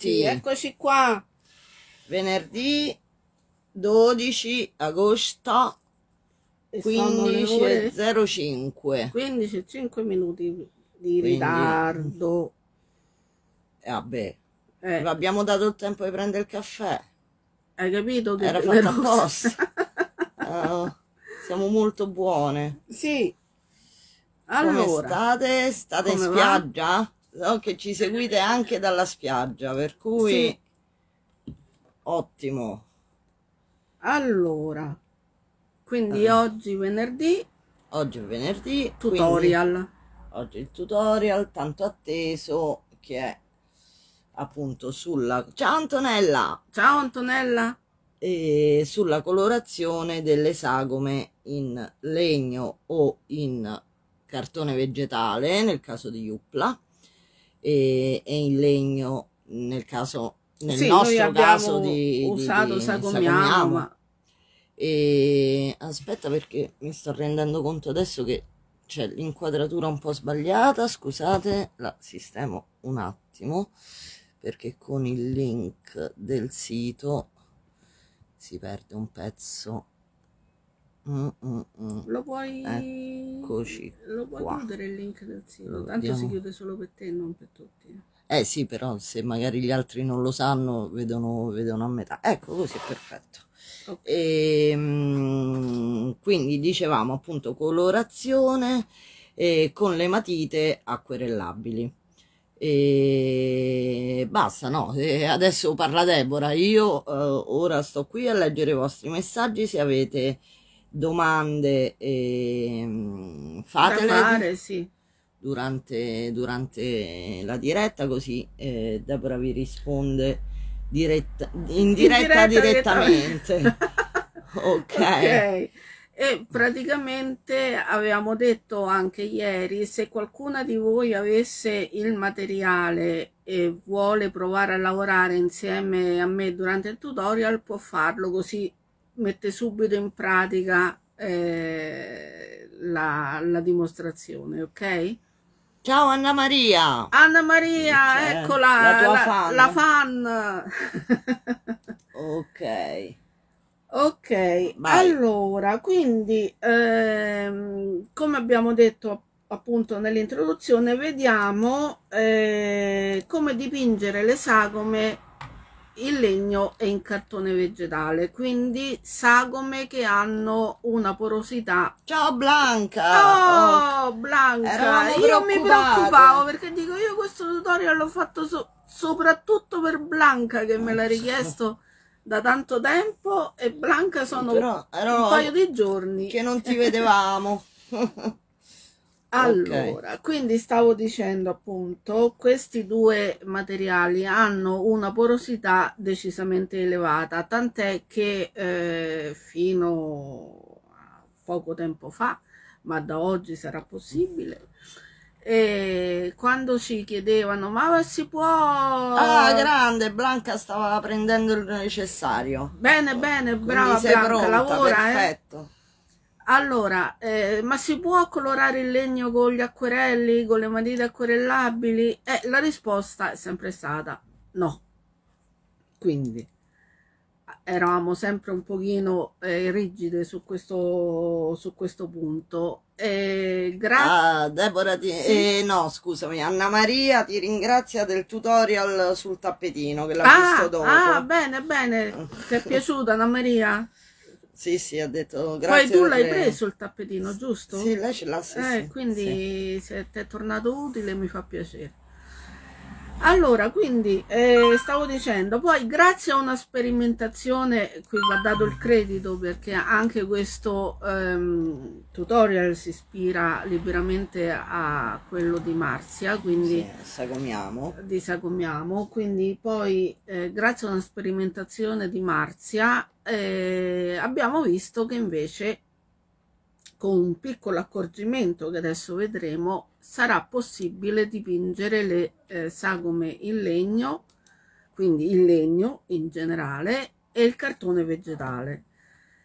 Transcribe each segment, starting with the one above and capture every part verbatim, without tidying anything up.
tutti, eccoci qua. Venerdì dodici agosto, quindici e zero cinque. quindici e cinque minuti di Quindi, ritardo. E vabbè, Eh, vi abbiamo dato il tempo di prendere il caffè. hai capito che Era fatto generosa. apposta. Uh, siamo molto buone. Sì. Come Allora, state? State in come va? spiaggia? So che ci seguite anche dalla spiaggia, per cui Sì. ottimo. Allora, quindi Eh. oggi venerdì, Oggi è venerdì, tutorial. quindi oggi il tutorial tanto atteso che è appunto sulla... Ciao Antonella! Ciao Antonella. E sulla colorazione delle sagome in legno o in cartone vegetale nel caso di Joomla e, e in legno nel caso nel Sì, noi nostro abbiamo caso di, usato di, di sagomiamo, sagomiamo. ma E aspetta, perché mi sto rendendo conto adesso che c'è l'inquadratura un po' sbagliata, scusate, la sistemo un attimo perché con il link del sito si perde un pezzo. Mm, mm, mm. lo puoi, Eccoci lo puoi qua. chiudere il link del sito, Lo tanto si vediamo. chiude solo per te, non per tutti. Eh sì, però se magari gli altri non lo sanno, vedono, vedono a metà. Ecco, così è perfetto. Ok. E, mm, quindi dicevamo appunto colorazione eh, con le matite acquerellabili. E basta, no? E adesso parla Deborah. Io eh, ora sto qui a leggere i vostri messaggi. Se avete domande, eh, fatele. Da fare, sì. Durante, durante la diretta, così eh, Deborah vi risponde diretta, in diretta, In diretta direttamente. Ok. Ok. E praticamente avevamo detto anche ieri, se qualcuna di voi avesse il materiale e vuole provare a lavorare insieme a me durante il tutorial, può farlo, così mette subito in pratica eh, la, la dimostrazione, ok? Ciao Anna Maria. Anna Maria, C'è eccola, la tua la, fan. la fan. Ok. Ok, Vai. allora, quindi ehm, come abbiamo detto appunto nell'introduzione, vediamo eh, come dipingere le sagome in legno e in cartone vegetale, quindi sagome che hanno una porosità. Ciao Blanca. Oh, Blanca, Eravamo io mi preoccupate. preoccupavo perché dico, io questo tutorial l'ho fatto so- soprattutto per Blanca che me l'ha richiesto da tanto tempo, e Blanca sono Però erano un paio di giorni che non ti vedevamo. allora, Ok. quindi stavo dicendo appunto, questi due materiali hanno una porosità decisamente elevata, tant'è che eh, fino a poco tempo fa, ma da oggi sarà possibile, e quando ci chiedevano ma si può... Ah, grande, Blanca stava prendendo il necessario. Bene, bene, Quindi brava sei Blanca, pronta, lavora, eh. perfetto. Allora, eh, ma si può colorare il legno con gli acquerelli, con le matite acquerellabili? Eh, la risposta è sempre stata no. Quindi eravamo sempre un pochino eh, rigide su questo, su questo punto. Eh, grazie. Ah, Deborah, ti... Sì. eh, no, scusami, Anna Maria ti ringrazia del tutorial sul tappetino che l'ha Ah, visto dopo. ah, bene, bene. Ti è piaciuta, Anna Maria? Sì, sì, ha detto grazie. Poi tu per l'hai le- preso il tappetino, giusto? Sì, lei ce l'ha, sì, Eh, sì, quindi sì. se ti è tornato utile mi fa piacere. Allora, quindi eh, stavo dicendo, poi grazie a una sperimentazione, qui va dato il credito perché anche questo ehm, tutorial si ispira liberamente a quello di Marzia, quindi Sì, sagomiamo. di Sagomiamo, quindi poi eh, grazie a una sperimentazione di Marzia eh, abbiamo visto che invece con un piccolo accorgimento che adesso vedremo sarà possibile dipingere le eh, sagome in legno, quindi il legno in generale, e il cartone vegetale.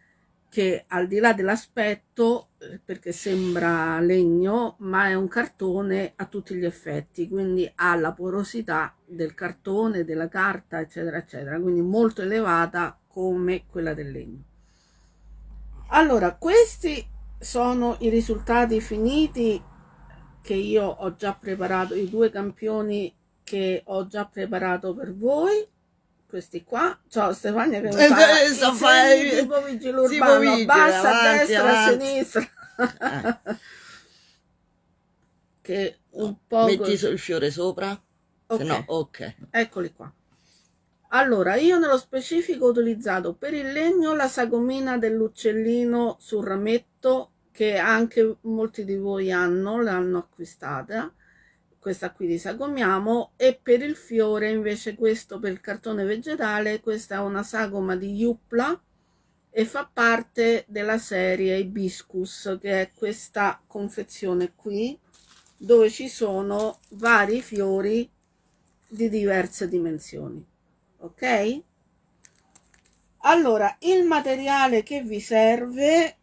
che al di là dell'aspetto, perché sembra legno, ma è un cartone a tutti gli effetti, quindi ha la porosità del cartone, della carta, eccetera, eccetera, quindi molto elevata come quella del legno. Allora, questi sono i risultati finiti che io ho già preparato, i due campioni che ho già preparato per voi. Questi qua, ciao Stefania che mi fa Eh, i so segni fai- tipo vigile tipo urbano, vigile, bassa, a avanti, destra, a avanti. sinistra. Eh. Che un po' Metti così. il fiore sopra. Se Ok. no, ok. Eccoli qua. Allora, io nello specifico ho utilizzato per il legno la sagomina dell'uccellino sul rametto, che anche molti di voi hanno, l'hanno acquistata, questa qui di sagomiamo, e per il fiore invece questo per il cartone vegetale, questa è una sagoma di Jupla e fa parte della serie Hibiscus, che è questa confezione qui, dove ci sono vari fiori di diverse dimensioni. Ok? Allora, il materiale che vi serve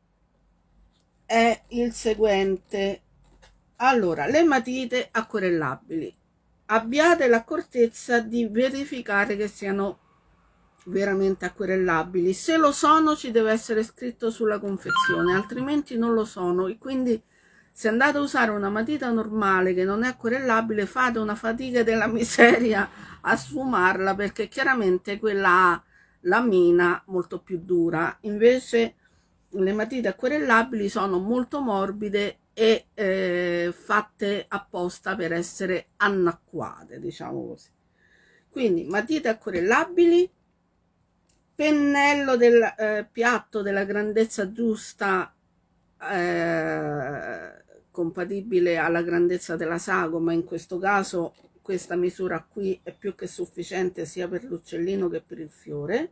è il seguente. Allora, le matite acquerellabili. Abbiate l'accortezza di verificare che siano veramente acquerellabili. Se lo sono, ci deve essere scritto sulla confezione, altrimenti non lo sono. E quindi, se andate a usare una matita normale che non è acquerellabile, fate una fatica della miseria a sfumarla, perché chiaramente quella ha la mina molto più dura. Invece le matite acquerellabili sono molto morbide e eh, fatte apposta per essere annacquate, diciamo così. Quindi matite acquerellabili, pennello del eh, piatto della grandezza giusta, eh, compatibile alla grandezza della sagoma. In questo caso questa misura qui è più che sufficiente sia per l'uccellino che per il fiore.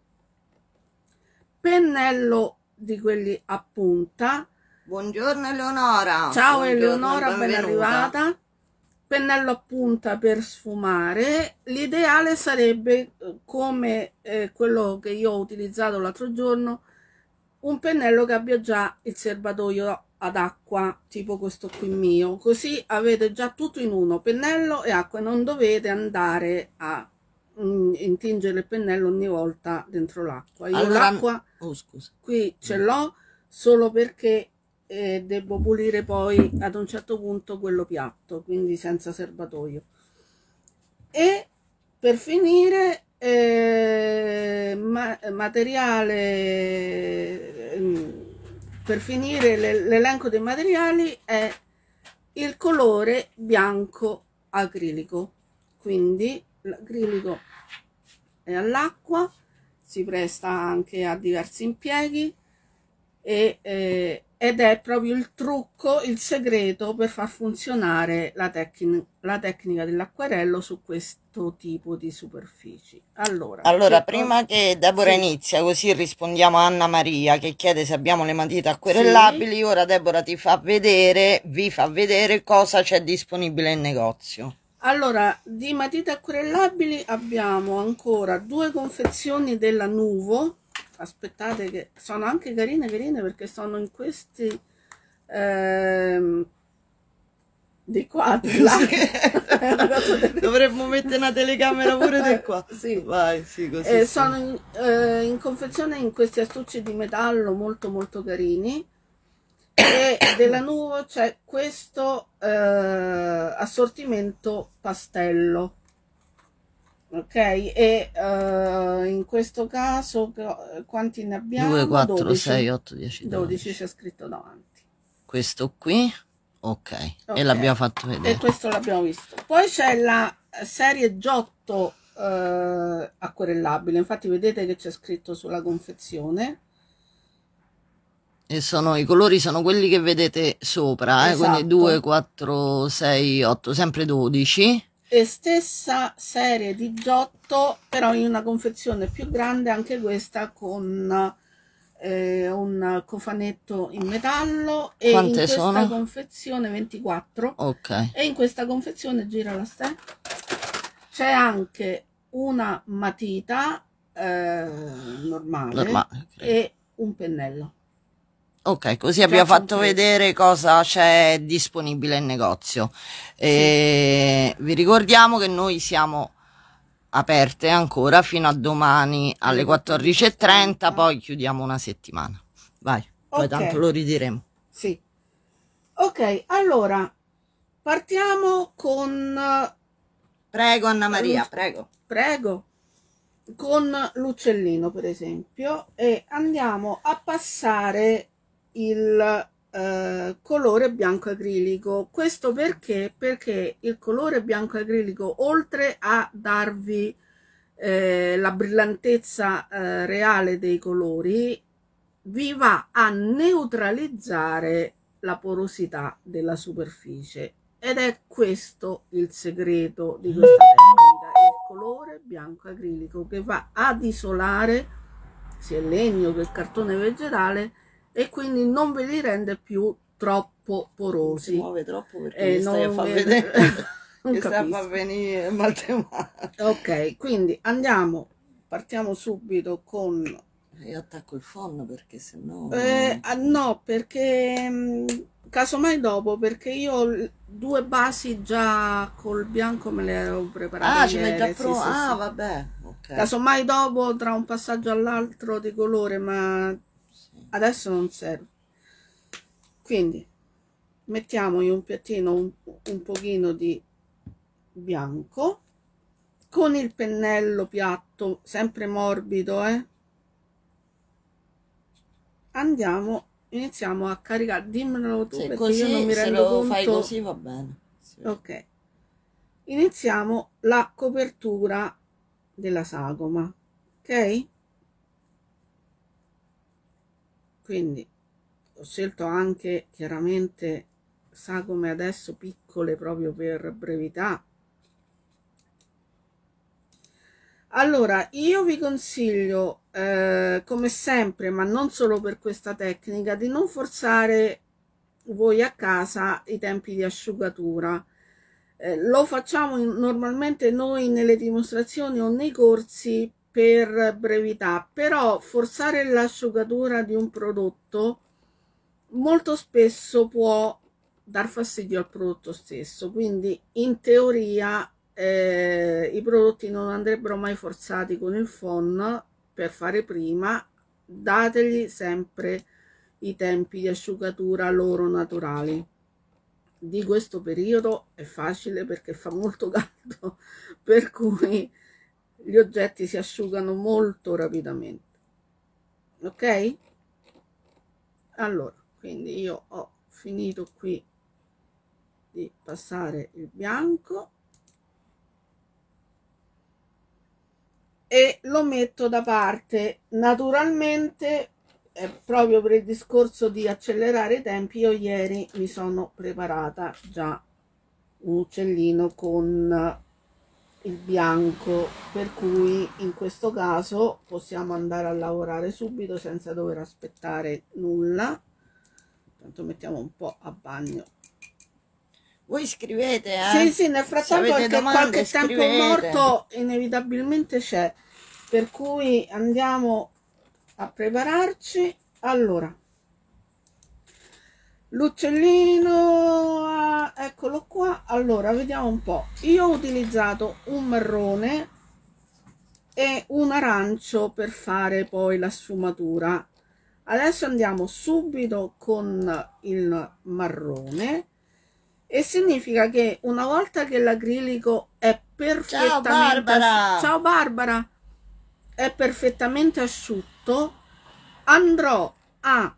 Pennello di quelli a punta. Buongiorno Eleonora. Ciao Buongiorno, Eleonora, ben benvenuta. arrivata. Pennello a punta per sfumare. L'ideale sarebbe, come eh, quello che io ho utilizzato l'altro giorno, un pennello che abbia già il serbatoio ad acqua, tipo questo qui mio, così avete già tutto in uno, pennello e acqua, e non dovete andare a mm, intingere il pennello ogni volta dentro l'acqua. Io Allora, l'acqua oh, scusa. qui ce l'ho solo perché eh, devo pulire poi ad un certo punto quello piatto, quindi senza serbatoio. E per finire eh, ma materiale eh, per finire l'elenco dei materiali è il colore bianco acrilico, quindi l'acrilico è all'acqua, si presta anche a diversi impieghi e, eh, ed è proprio il trucco, il segreto per far funzionare la, tecnica, la tecnica dell'acquerello su questo tipo di superfici. Allora, allora che prima ho... che Deborah sì. inizia, così rispondiamo a Anna Maria che chiede se abbiamo le matite acquerellabili. Sì. Ora Deborah ti fa vedere, vi fa vedere cosa c'è disponibile in negozio. Allora, di matite acquerellabili abbiamo ancora due confezioni della Nuvo. Aspettate, che sono anche carine carine perché sono in questi ehm, di qua, di là. Dovremmo mettere una telecamera pure di qua. Sì. Vai, sì, così Eh, sì. sono in, eh, in confezione in questi astucci di metallo molto molto carini. E della Nuvo c'è questo eh, assortimento pastello, ok? E uh, in questo caso quanti ne abbiamo? due, quattro, sei, otto, dieci, dodici c'è scritto davanti. Questo qui, ok, okay. E l'abbiamo fatto vedere. E questo l'abbiamo visto. Poi c'è la serie Giotto uh, acquerellabile, infatti vedete che c'è scritto sulla confezione. E sono, i colori sono quelli che vedete sopra, esatto. eh? Quindi due, quattro, sei, otto, sempre dodici. E stessa serie di Giotto, però in una confezione più grande, anche questa con eh, un cofanetto in metallo. E quante in questa sono? confezione ventiquattro. Ok. E in questa confezione, gira la ste, c'è anche una matita eh, normale, normale e un un pennello. Ok, così abbiamo fatto vedere cosa c'è disponibile in negozio. E sì. Vi ricordiamo che noi siamo aperte ancora fino a domani alle quattordici e trenta, poi chiudiamo una settimana. Vai, poi okay. Tanto lo ridiremo. Sì. Ok, allora partiamo con... Prego Anna Maria, prego. Prego. Con l'uccellino per esempio, e andiamo a passare il eh, colore bianco acrilico. Questo perché? Perché il colore bianco acrilico, oltre a darvi eh, la brillantezza eh, reale dei colori, vi va a neutralizzare la porosità della superficie, ed è questo il segreto di questa tecnica, il colore bianco acrilico, che va ad isolare sia il legno che il cartone vegetale e quindi non ve li rende più troppo porosi. Si muove troppo perché eh, stai a far vedere che sta a far venire mal di mare. Ok, quindi andiamo, partiamo subito con... Io attacco il phon perché sennò... Eh, no, perché mh, casomai dopo, perché io due basi già col bianco me le ero preparate. Ah, ce l'hai già sì, pronto? sì, ah, sì. Vabbè. Okay. Casomai dopo, tra un passaggio all'altro di colore, ma sì. Adesso non serve. Quindi mettiamo in un piattino un, un pochino di bianco con il pennello piatto, sempre morbido, eh. Andiamo, iniziamo a caricare, dimmelo tu, sì, perché così, io non mi se rendo lo conto. Fai così va bene. Sì. Ok, iniziamo la copertura della sagoma, ok? Quindi ho scelto anche chiaramente sagome adesso piccole proprio per brevità. Allora, io vi consiglio, eh, come sempre, ma non solo per questa tecnica, di non forzare voi a casa i tempi di asciugatura. Eh, lo facciamo in, normalmente noi nelle dimostrazioni o nei corsi per brevità, però forzare l'asciugatura di un prodotto molto spesso può dar fastidio al prodotto stesso, quindi in teoria Eh, i prodotti non andrebbero mai forzati con il phon per fare prima, dategli sempre i tempi di asciugatura loro naturali. Di questo periodo è facile perché fa molto caldo, per cui gli oggetti si asciugano molto rapidamente. Ok? Allora, quindi io ho finito qui di passare il bianco e lo metto da parte. Naturalmente, eh, proprio per il discorso di accelerare i tempi, io ieri mi sono preparata già un uccellino con il bianco, per cui in questo caso possiamo andare a lavorare subito senza dover aspettare nulla. Tanto mettiamo un po' a bagno. Voi scrivete, eh? Sì, sì, nel frattempo perché domande, qualche scrivete. Tempo morto inevitabilmente c'è, per cui andiamo a prepararci. Allora, l'uccellino, eccolo qua. Allora, vediamo un po'. Io ho utilizzato un marrone e un arancio per fare poi la sfumatura. Adesso andiamo subito con il marrone. E significa che una volta che l'acrilico è perfettamente... Ciao Barbara! Ciao Barbara! È perfettamente asciutto, andrò a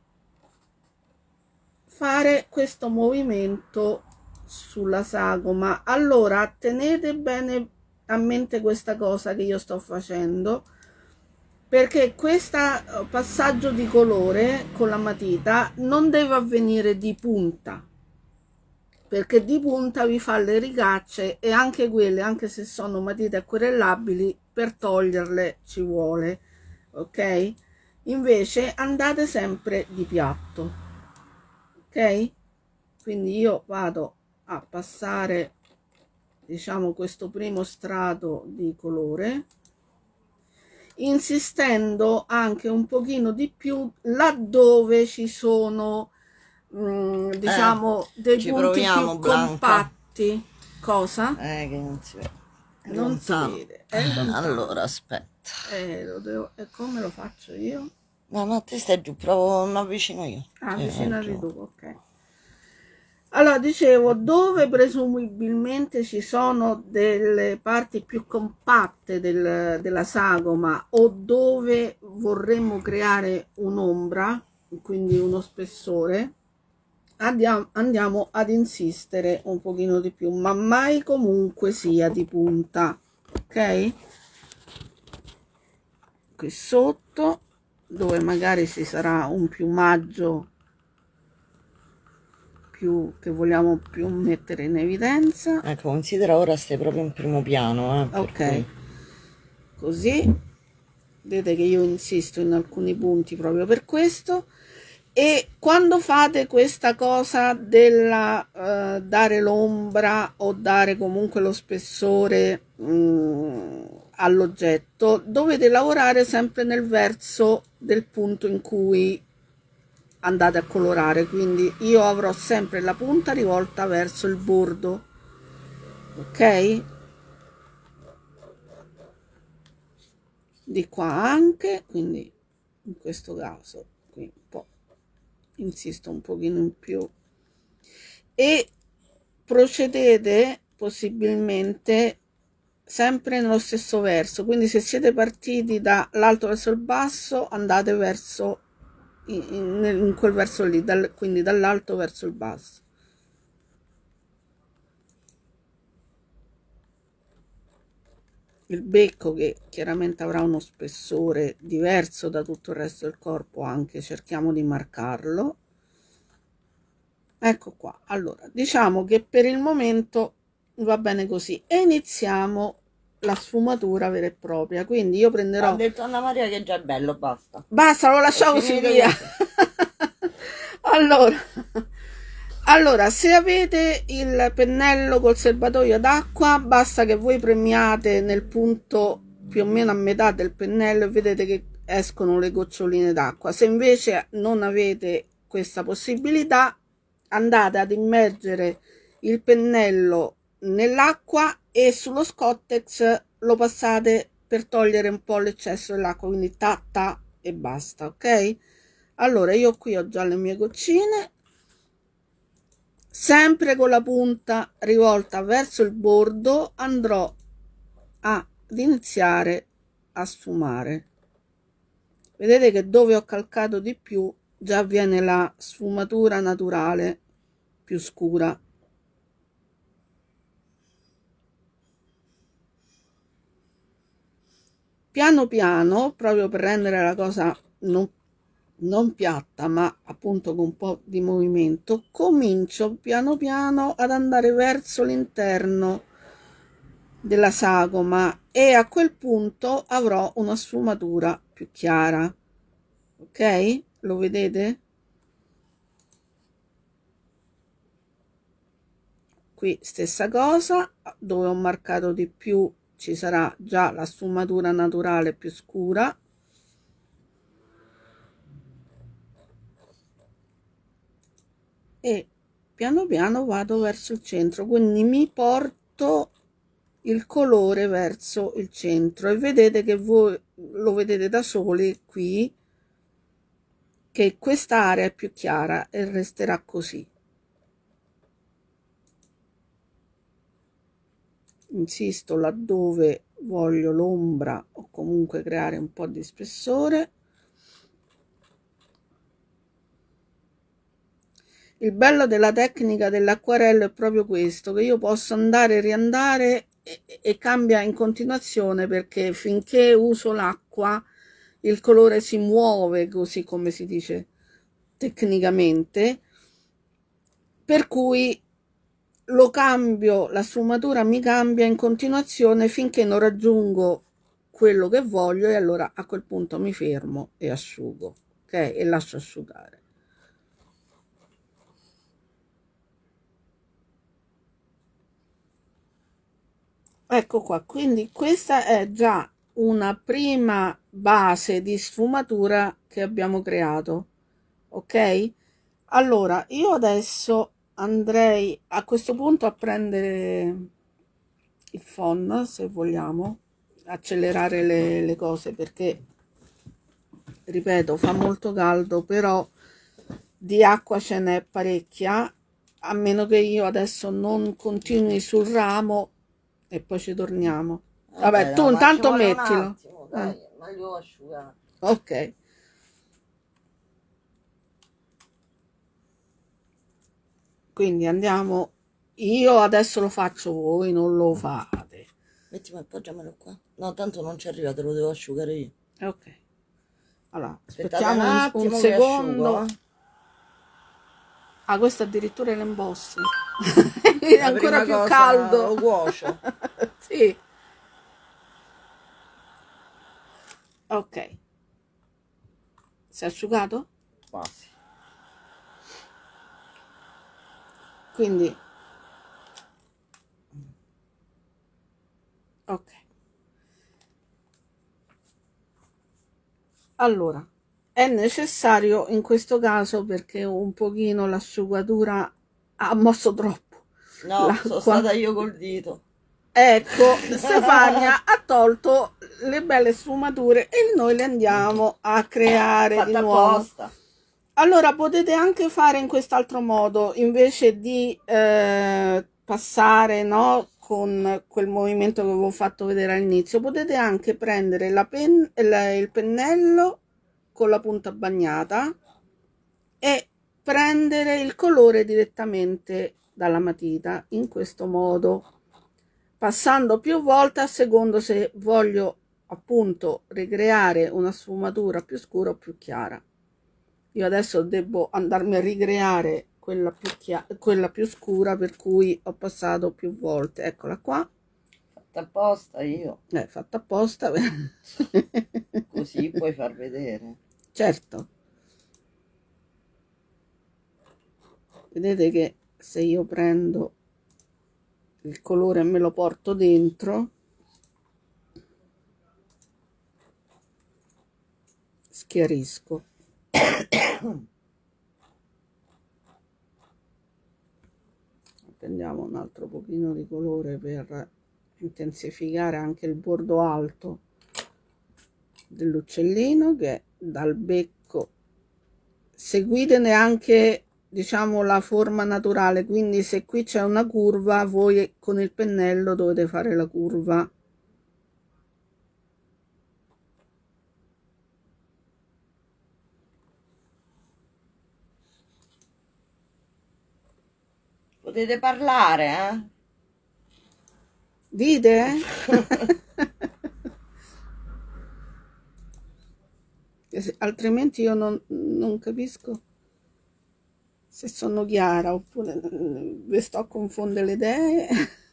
fare questo movimento sulla sagoma. Allora, tenete bene a mente questa cosa che io sto facendo, perché questo passaggio di colore con la matita non deve avvenire di punta, perché di punta vi fa le rigacce e anche quelle, anche se sono matite acquerellabili, per toglierle ci vuole, ok? Invece andate sempre di piatto, ok? Quindi io vado a passare, diciamo, questo primo strato di colore insistendo anche un pochino di più laddove ci sono mh, diciamo Eh, dei ci punti proviamo, più Blanca. compatti. Cosa? Eh, che non si vede. È Non si lontano. vede, è lontano. Allora, aspetta. Eh, lo devo... E come lo faccio io? No, no, te stai giù, provo, mi avvicino io. Ah, Sì, avvicinati vai giù. tu, ok. Allora, dicevo, dove presumibilmente ci sono delle parti più compatte del- della sagoma o dove vorremmo creare un'ombra, quindi uno spessore, andiamo, andiamo ad insistere un pochino di più, ma mai comunque sia di punta, ok? Qui sotto, dove magari ci sarà un piumaggio più che vogliamo più mettere in evidenza. Ecco, considera ora stai proprio in primo piano, eh, per Ok, cui- così vedete che io insisto in alcuni punti proprio per questo. E quando fate questa cosa della eh, dare l'ombra o dare comunque lo spessore mh, all'oggetto, dovete lavorare sempre nel verso del punto in cui andate a colorare, quindi io avrò sempre la punta rivolta verso il bordo, ok? Di qua anche, quindi in questo caso qui un po' insisto un pochino in più e procedete possibilmente sempre nello stesso verso, quindi se siete partiti dall'alto verso il basso andate verso in, in, in quel verso lì, dal, quindi dall'alto verso il basso. Il becco, che chiaramente avrà uno spessore diverso da tutto il resto del corpo, anche cerchiamo di marcarlo. Ecco qua. Allora, diciamo che per il momento va bene così e iniziamo la sfumatura vera e propria. Quindi io prenderò... Ha detto Anna Maria che già è bello, basta. Basta, lo lasciamo così, via. allora, allora, se avete il pennello col serbatoio d'acqua, basta che voi premiate nel punto più o meno a metà del pennello e vedete che escono le goccioline d'acqua. Se invece non avete questa possibilità, andate ad immergere il pennello nell'acqua e sullo Scottex lo passate per togliere un po' l'eccesso dell'acqua, quindi ta ta e basta, ok? Allora io qui ho già le mie goccine, sempre con la punta rivolta verso il bordo andrò ad iniziare a sfumare. Vedete che dove ho calcato di più già viene la sfumatura naturale più scura. Piano piano, proprio per rendere la cosa non, non piatta, ma appunto con un po' di movimento, comincio piano piano ad andare verso l'interno della sagoma e a quel punto avrò una sfumatura più chiara. Ok? Lo vedete? Qui stessa cosa, dove ho marcato di più ci sarà già la sfumatura naturale più scura. E piano piano vado verso il centro, quindi mi porto il colore verso il centro e vedete che voi lo vedete da soli qui che quest'area è più chiara e resterà così. Insisto laddove voglio l'ombra o comunque creare un po' di spessore. Il bello della tecnica dell'acquarello è proprio questo, che io posso andare e riandare e, e cambia in continuazione, perché finché uso l'acqua il colore si muove, così come si dice tecnicamente, per cui lo cambio, la sfumatura mi cambia in continuazione finché non raggiungo quello che voglio e allora a quel punto mi fermo e asciugo, ok? E lascio asciugare. Ecco qua, quindi questa è già una prima base di sfumatura che abbiamo creato. Ok? Allora io adesso andrei a questo punto a prendere il phon, se vogliamo accelerare le, le cose, perché ripeto fa molto caldo, però di acqua ce n'è parecchia, a meno che io adesso non continui sul ramo e poi ci torniamo. Vabbè, Vabbè, tu no, ma ci intanto vuole un mettilo. attimo, dai, Eh, meglio asciugare. ok. Quindi andiamo, io adesso lo faccio, voi non lo fate. Mettimi, appoggiamelo qua. No, tanto non ci arriva, te lo devo asciugare io. Ok, allora Aspettate un aspettiamo un, un attimo che secondo. asciugo, eh. Ah, questo addirittura è l'embossing. È La ancora prima più cosa caldo. lo cuocio. Sì. Ok. Si è asciugato? Quasi. Quindi ok. Allora, è necessario in questo caso, perché un pochino l'asciugatura ha mosso troppo No, sono l'acqua. stata io col dito. Ecco, Stefania ha tolto le belle sfumature e noi le andiamo a creare di Fatta nuovo. apposta. Allora potete anche fare in quest'altro modo, invece di eh, passare, no, con quel movimento che avevo fatto vedere all'inizio, potete anche prendere la pen, il, il pennello con la punta bagnata e prendere il colore direttamente dalla matita, in questo modo, passando più volte a secondo se voglio appunto ricreare una sfumatura più scura o più chiara. Io adesso devo andarmi a ricreare quella più, quella più scura, per cui ho passato più volte. Eccola qua. Fatta apposta io. Eh, fatta apposta. Così puoi far vedere. Certo. Vedete che se io prendo il colore e me lo porto dentro, schiarisco. Prendiamo un altro pochino di colore per intensificare anche il bordo alto dell'uccellino, che dal becco seguitene anche, diciamo, la forma naturale, quindi se qui c'è una curva voi con il pennello dovete fare la curva. Potete parlare, eh? Dite? Altrimenti io non, non capisco se sono chiara oppure vi sto a confondere le idee.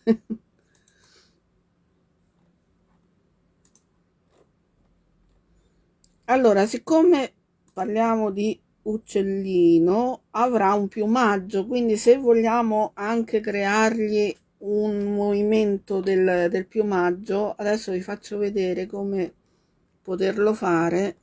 Allora, siccome parliamo di uccellino, avrà un piumaggio, quindi se vogliamo anche creargli un movimento del, del piumaggio, adesso vi faccio vedere come poterlo fare.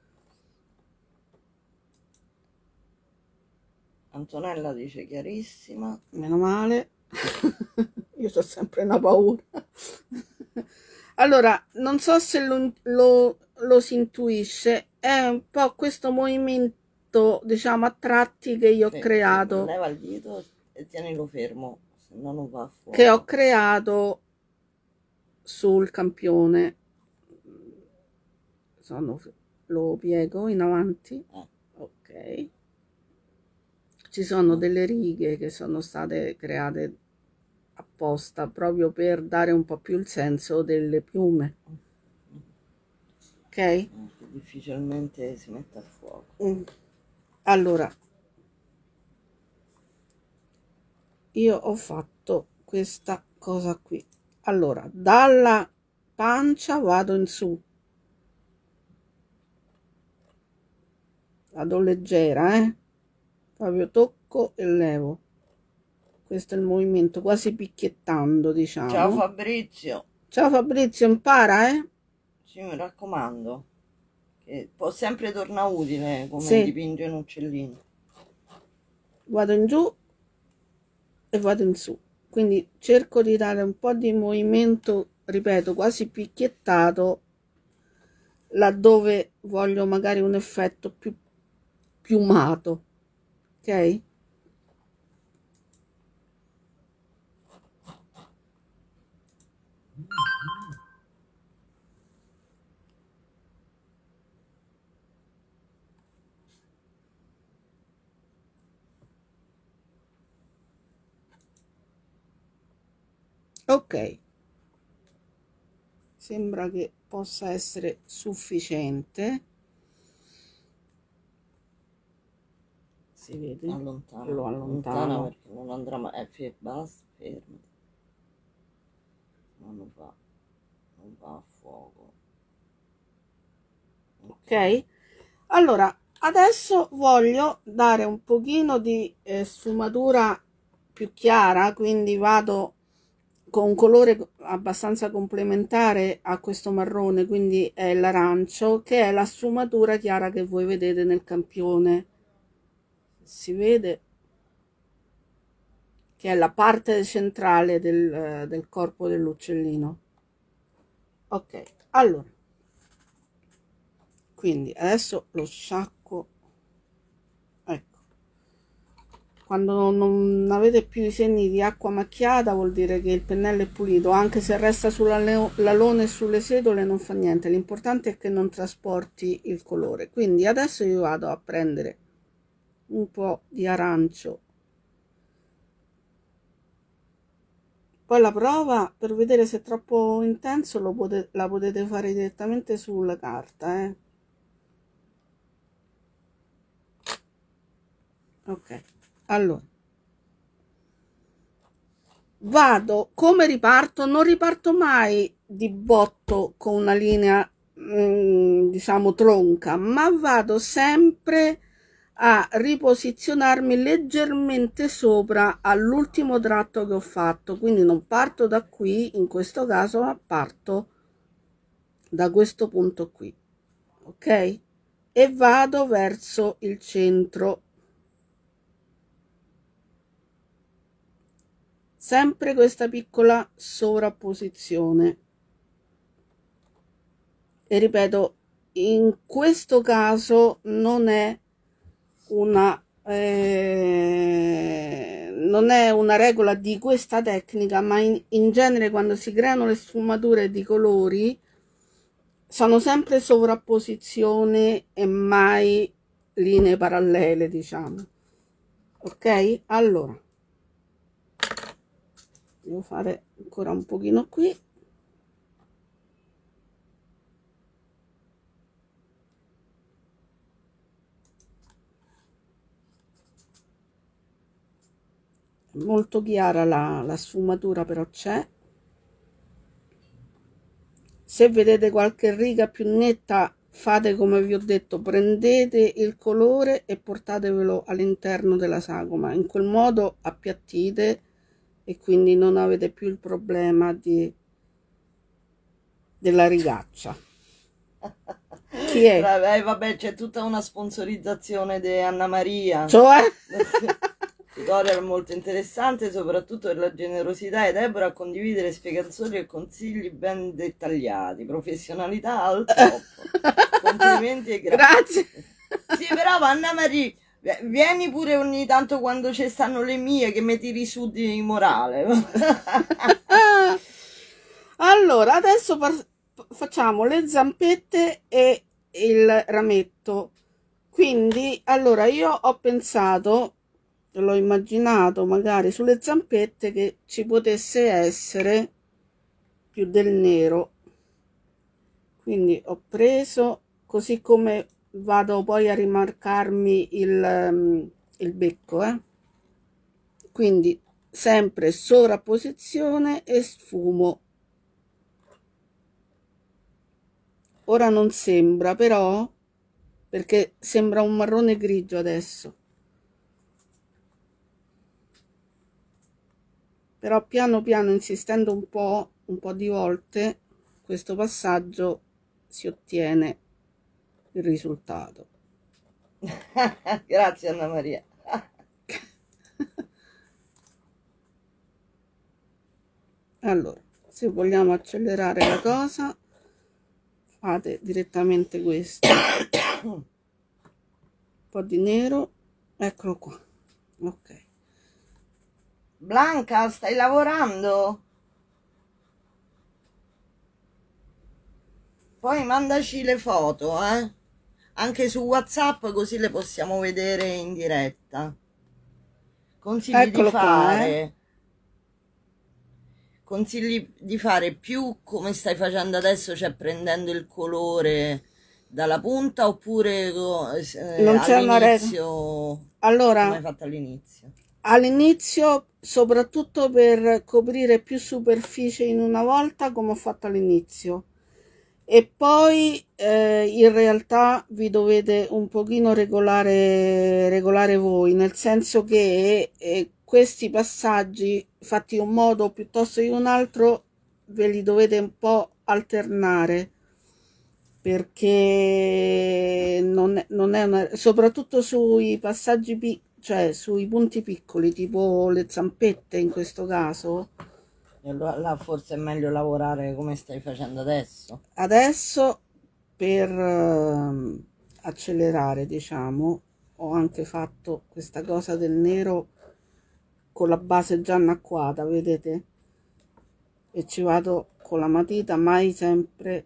Antonella dice chiarissima. Meno male. Io ho sempre una paura. Allora, non so se lo, lo, lo si intuisce, è un po' questo movimento, diciamo, a tratti che io ho Sì, creato. Sì, leva il dito e tienilo fermo, se no non va a fuoco. Che ho creato sul campione. Sono, lo piego in avanti. Eh. Ok. Ci sono delle righe che sono state create apposta proprio per dare un po' più il senso delle piume. Ok? Eh, difficilmente si mette a fuoco. Mm. Allora, io ho fatto questa cosa qui. Allora, dalla pancia vado in su, vado leggera, eh? Proprio tocco e levo. Questo è il movimento, quasi picchiettando, diciamo. Ciao Fabrizio. Ciao Fabrizio, impara, eh? Sì, mi raccomando. che può sempre tornare utile come Sì. dipinge un uccellino. Vado in giù e vado in su, quindi cerco di dare un po' di movimento, ripeto, quasi picchiettato, laddove voglio magari un effetto più piumato, ok? Ok, sembra che possa essere sufficiente. Si vede? Allontana, Lo allontana allontano. perché non andrà mai. Eh, fe- basta, fermo. No, non va, non va a fuoco. Ok, allora adesso voglio dare un pochino di eh, sfumatura più chiara, quindi vado con un colore abbastanza complementare a questo marrone, quindi è l'arancio, che è la sfumatura chiara che voi vedete nel campione. Si vede che è la parte centrale del, del corpo dell'uccellino. Ok, allora, quindi adesso lo sciacquo, ecco. Quando non avete più i segni di acqua macchiata vuol dire che il pennello è pulito, anche se resta sull'alone e sulle setole non fa niente, l'importante è che non trasporti il colore. Quindi adesso io vado a prendere un po' di arancio, poi la prova per vedere se è troppo intenso lo potete, la potete fare direttamente sulla carta, eh. Ok, allora vado, come riparto? Non riparto mai di botto con una linea mh, diciamo tronca, ma vado sempre a riposizionarmi leggermente sopra all'ultimo tratto che ho fatto, quindi non parto da qui in questo caso, ma parto da questo punto qui, ok? E vado verso il centro, sempre questa piccola sovrapposizione. E ripeto, in questo caso non è una eh, non è una regola di questa tecnica, ma in, in genere quando si creano le sfumature di colori sono sempre sovrapposizione e mai linee parallele, diciamo. Ok, allora devo fare ancora un pochino qui. Molto chiara la, la sfumatura, però c'è. Se vedete qualche riga più netta, fate come vi ho detto, prendete il colore e portatevelo all'interno della sagoma, in quel modo appiattite e quindi non avete più il problema di, della rigaccia. Chi è? Eh, vabbè, c'è tutta una sponsorizzazione di Anna Maria. Cioè? Tutorial molto interessante, soprattutto per la generosità di Deborah a condividere spiegazioni e consigli ben dettagliati, professionalità al top. Complimenti e grazie. Grazie. Sì, però Anna Maria, vieni pure ogni tanto quando ci stanno le mie che mi tiri su di morale. Allora, adesso facciamo le zampette e il rametto. Quindi, allora, io ho pensato, l'ho immaginato magari sulle zampette che ci potesse essere più del nero. Quindi ho preso, così come vado poi a rimarcarmi il, um, il becco, eh. Quindi sempre sovrapposizione e sfumo. Ora non sembra, però, perché sembra un marrone grigio adesso, però piano piano, insistendo un po', un po' di volte, questo passaggio si ottiene. il risultato. Grazie Anna Maria. Allora, se vogliamo accelerare la cosa, fate direttamente questo, un po' di nero, eccolo qua. Ok. Blanca, stai lavorando? Poi mandaci le foto, eh? Anche su WhatsApp, così le possiamo vedere in diretta. Consigli di Eccolo qua, eh. fare consigli di fare più come stai facendo adesso, cioè prendendo il colore dalla punta, oppure eh, Non c'è una regola. all'inizio, come Allora, hai fatto all'inizio? all'inizio, soprattutto per coprire più superficie in una volta, come ho fatto all'inizio, e poi eh, in realtà vi dovete un pochino regolare, regolare voi, nel senso che eh, questi passaggi fatti in un modo piuttosto che in un altro ve li dovete un po' alternare, perché non è, non è una, soprattutto sui passaggi piccoli, cioè sui punti piccoli, tipo le zampette in questo caso. E allora là forse è meglio lavorare come stai facendo adesso. Adesso per eh, accelerare, diciamo, ho anche fatto questa cosa del nero con la base già annacquata, vedete? E ci vado con la matita, mai sempre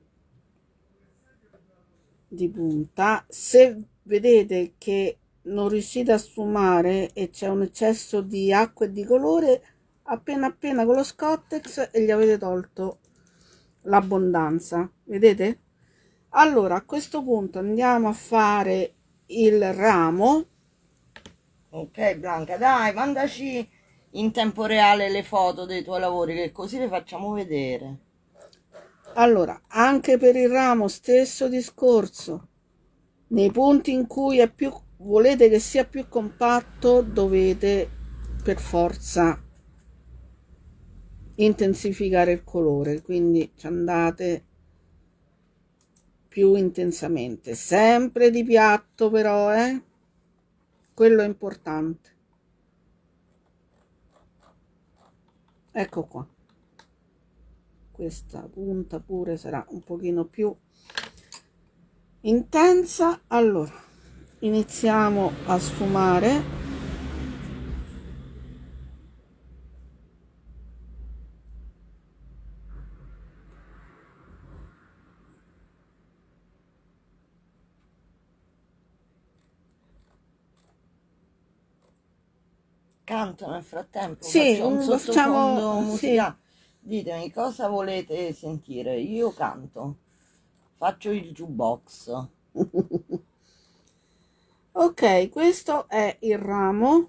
di punta. Se vedete che non riuscite a sfumare e c'è un eccesso di acqua e di colore, appena appena con lo Scottex e gli avete tolto l'abbondanza, vedete? Allora a questo punto andiamo a fare il ramo. Ok Blanca, dai, mandaci in tempo reale le foto dei tuoi lavori, che così le facciamo vedere. Allora, anche per il ramo stesso discorso, nei punti in cui è più, volete che sia più compatto, dovete per forza intensificare il colore, quindi ci andate più intensamente, sempre di piatto però, eh? Quello è importante. Ecco qua, questa punta pure sarà un pochino più intensa. Allora iniziamo a sfumare. Canto nel frattempo, Sì, faccio un un, sottofondo facciamo sì. musicale. Ditemi cosa volete sentire. Io canto, faccio il jukebox. Ok, questo è il ramo.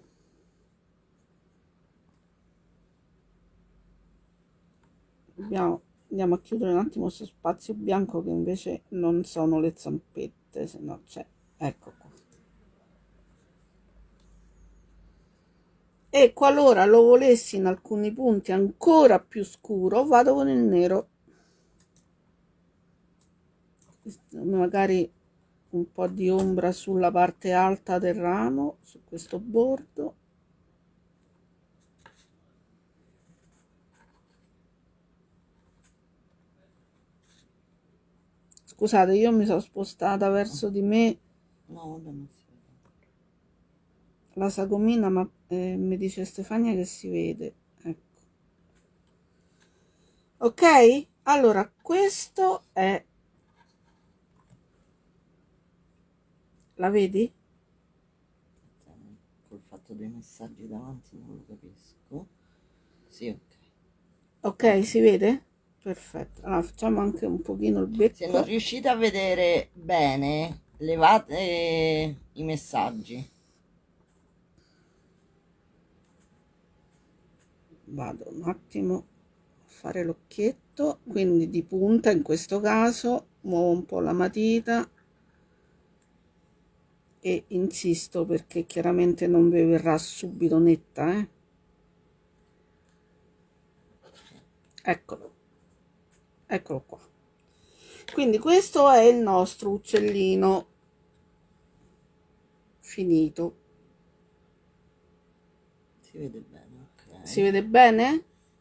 Abbiamo, andiamo a chiudere un attimo questo spazio bianco che invece non sono le zampette, se no c'è, ecco qua. E qualora lo volessi in alcuni punti ancora più scuro, vado con il nero, magari un po' di ombra sulla parte alta del ramo, su questo bordo. Scusate, io mi sono spostata verso di me. No, vabbè, non si vede. La sagomina, ma eh, mi dice Stefania che si vede, ecco. Ok, allora questo è, la vedi? Col fatto dei messaggi davanti non lo capisco. Sì, ok. Ok, si vede? Perfetto. Allora facciamo anche un pochino il becco. Se non riuscite a vedere bene, levate i messaggi. Vado un attimo a fare l'occhietto, quindi di punta in questo caso, muovo un po' la matita e insisto perché chiaramente non vi verrà subito netta, eh? Eccolo, eccolo qua. Quindi questo è il nostro uccellino finito. Si vede bene, ok. Si vede bene?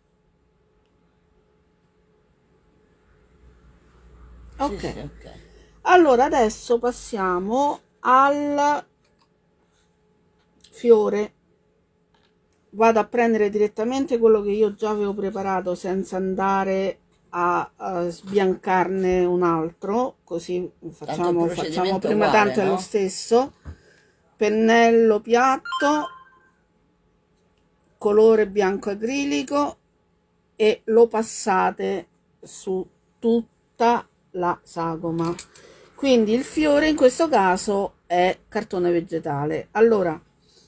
Ok. Sì, sì, ok. Allora adesso passiamo al fiore. Vado a prendere direttamente quello che io già avevo preparato senza andare a, a sbiancarne un altro, così facciamo, facciamo prima, uguale, tanto no? è lo stesso. Pennello piatto, colore bianco acrilico, e lo passate su tutta la sagoma. Quindi il fiore in questo caso è cartone vegetale. Allora,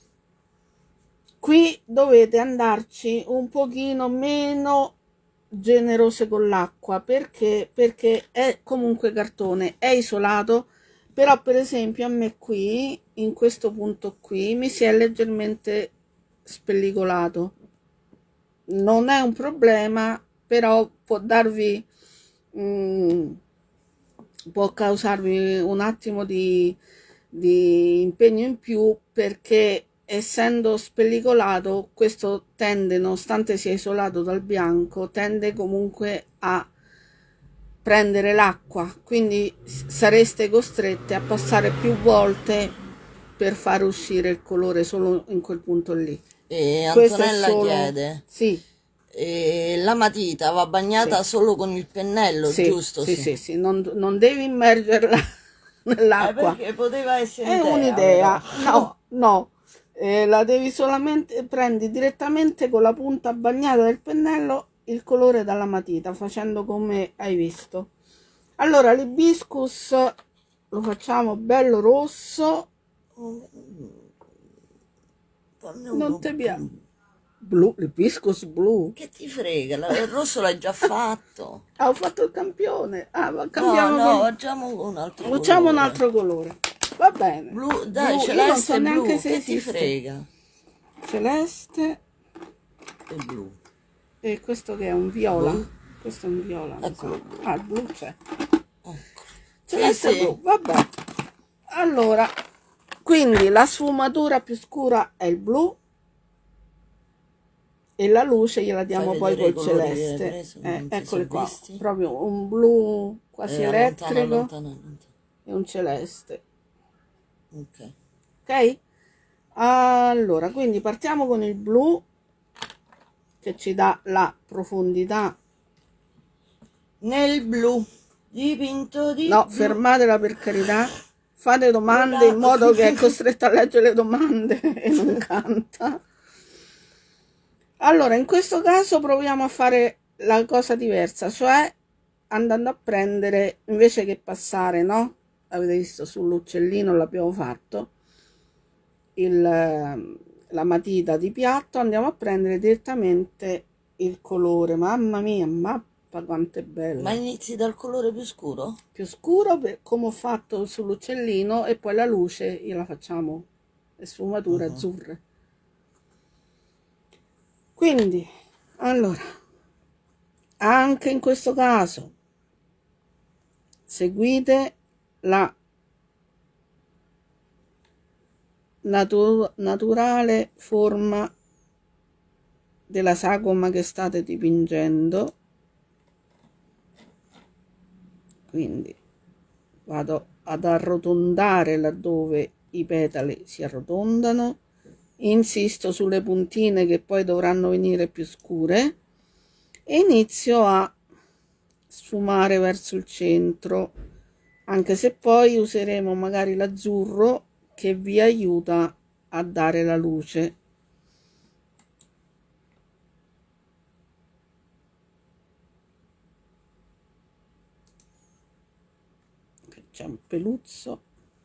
qui dovete andarci un pochino meno generose con l'acqua, perché perché è comunque cartone, è isolato, però per esempio a me qui in questo punto qui mi si è leggermente spellicolato. Non è un problema, però può darvi mm, può causarvi un attimo di, di impegno in più, perché essendo spellicolato questo tende, nonostante sia isolato dal bianco, tende comunque a prendere l'acqua, quindi sareste costrette a passare più volte per far uscire il colore solo in quel punto lì. E Questo è Antonella solo... chiede, Sì, e la matita va bagnata sì, solo con il pennello, sì, giusto? sì, sì, sì, non, non devi immergerla Eh, nell'acqua. perché poteva essere È idea, un'idea, però. no, no, eh, la devi solamente, prendi direttamente con la punta bagnata del pennello il colore dalla matita, facendo come hai visto. Allora l'ibiscus lo facciamo bello rosso, non ti piace? Blu, l'ibiscus blu. Che ti frega, la- il rosso l'hai già fatto. Ah, ho fatto il campione. Ah, ma No, cambiamo no, col- facciamo un altro facciamo un colore. altro colore. Va bene. Blu, dai, Blu, io non celeste so e neanche blu, se che ti esiste. frega? Celeste. E blu. E questo che è un viola? Blu. Questo è un viola, mi Eccolo sa. blu. Ah, il blu c'è. Ecco. Celeste Sì, sì. blu, vabbè. Allora, quindi la sfumatura più scura è il blu e la luce gliela diamo Fai poi vedere col i colori che hai celeste. preso, che Eh, non si eccoli sono qua, visti. proprio un blu quasi Eh, allontana, elettrico allontana, allontana. e un celeste. Ok. Ok? Allora, quindi partiamo con il blu, che ci dà la profondità. Nel blu, dipinto di No, blu. fermatela per carità. Fate domande in modo che è costretta a leggere le domande e non canta. Allora, in questo caso proviamo a fare la cosa diversa, cioè andando a prendere, invece che passare, no? Avete visto sull'uccellino, l'abbiamo fatto, il, la matita di piatto, andiamo a prendere direttamente il colore. Mamma mia, mappa quanto è bello. Ma inizi dal colore più scuro? Più scuro, per, come ho fatto sull'uccellino, e poi la luce gliela facciamo le sfumature uh-huh. azzurre. Quindi, allora, anche in questo caso seguite la natu naturale forma della sagoma che state dipingendo. Quindi vado ad arrotondare laddove i petali si arrotondano, insisto sulle puntine che poi dovranno venire più scure e inizio a sfumare verso il centro, anche se poi useremo magari l'azzurro che vi aiuta a dare la luce. C'è un peluzzo,